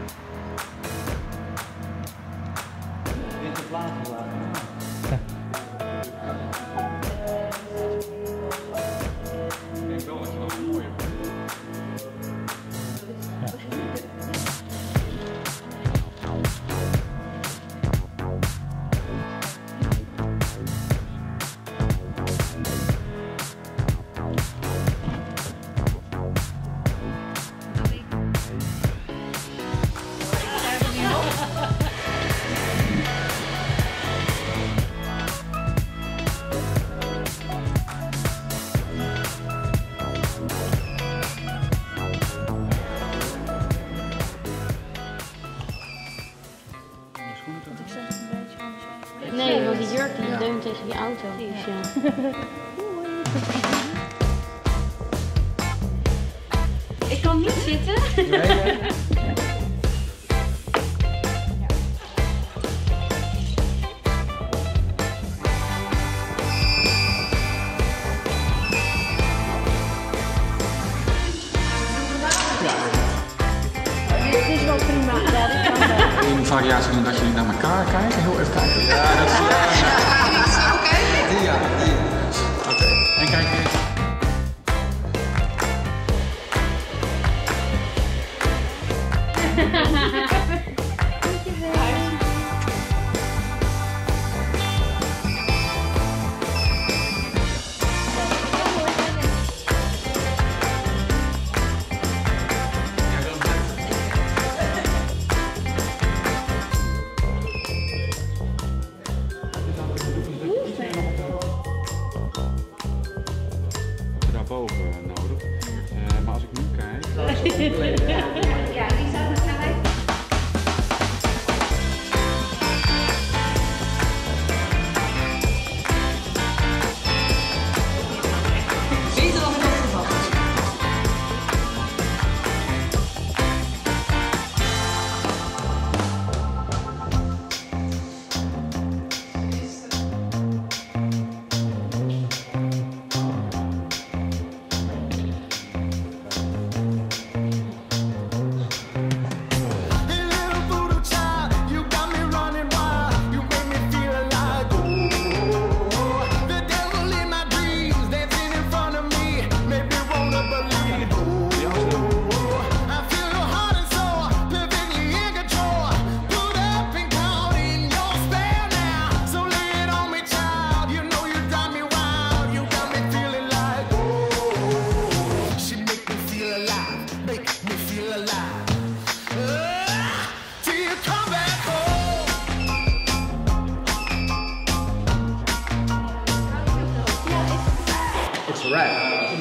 Dit is later laten. Ik denk wel dat je wel mooi hebt. Nee, want die jurk die leunt tegen die auto. Dus ja. Ik kan niet zitten. Nee. Dit is wel prima. Ja, dit kan wel. Een variatie doen dat jullie naar elkaar kijken. Heel even kijken. Ja, dat is die ja. Oké. En kijk weer. Daarboven nodig. Maar als ik nu kijk. Ja, die staat er gelijk. Beter dan ik had verwacht. It's a wrap.